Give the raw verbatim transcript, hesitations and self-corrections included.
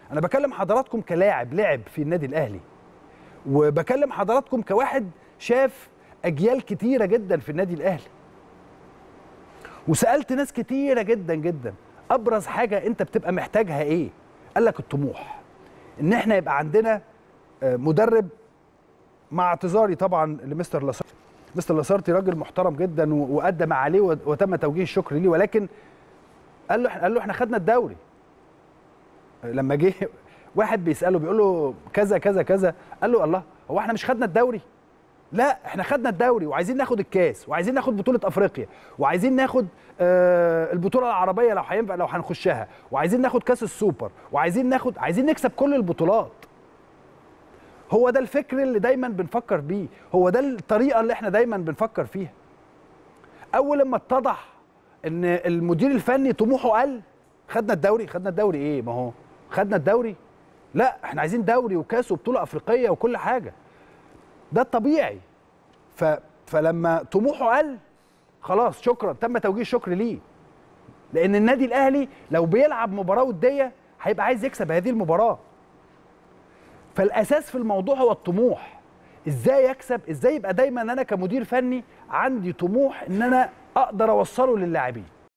انا بكلم حضراتكم كلاعب لعب في النادي الاهلي، وبكلم حضراتكم كواحد شاف اجيال كتيره جدا في النادي الاهلي، وسالت ناس كتيره جدا جدا ابرز حاجه انت بتبقى محتاجها ايه؟ قال لك الطموح، ان احنا يبقى عندنا مدرب، مع اعتذاري طبعا لمستر لاسارتي. مستر لاسارتي راجل محترم جدا وادى ما عليه وتم توجيه الشكر ليه، ولكن قال له قال له احنا خدنا الدوري. لما جه واحد بيساله بيقول له كذا كذا كذا، قال له الله، هو احنا مش خدنا الدوري؟ لا، احنا خدنا الدوري وعايزين ناخد الكاس وعايزين ناخد بطوله افريقيا وعايزين ناخد آه البطوله العربيه لو هينفع لو هنخشها، وعايزين ناخد كاس السوبر، وعايزين ناخد عايزين نكسب كل البطولات. هو ده الفكر اللي دايما بنفكر بيه، هو ده الطريقه اللي احنا دايما بنفكر فيها. اول لما اتضح ان المدير الفني طموحه قل، خدنا الدوري. خدنا الدوري ايه؟ ما هو خدنا الدوري، لا احنا عايزين دوري وكاس وبطوله افريقيه وكل حاجه. ده الطبيعي. ف... فلما طموحه قل خلاص شكرا، تم توجيه الشكر ليه. لان النادي الاهلي لو بيلعب مباراه وديه هيبقى عايز يكسب هذه المباراه. فالاساس في الموضوع هو الطموح. ازاي اكسب؟ ازاي يبقى دايما انا كمدير فني عندي طموح ان انا اقدر اوصله للاعبين.